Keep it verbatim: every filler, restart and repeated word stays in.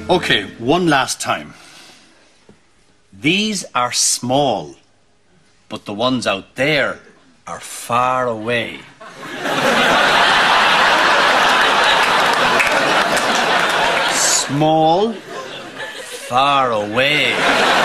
Okay, one last time. These are small, but the ones out there are far away. Small, far away.